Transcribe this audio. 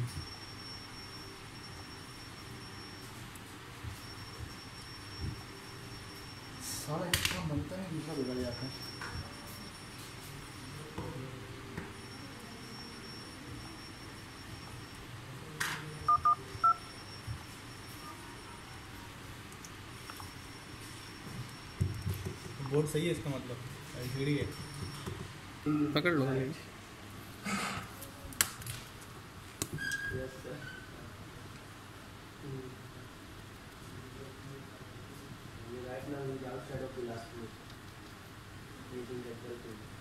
सारा इतना बनता है, दूसरा बिगड़ जाता है। बोर्ड सही है इसका मतलब एलसीडी है। पकड़ लो। Yes, sir. Right now, he's outside of the last week. Meeting at 12.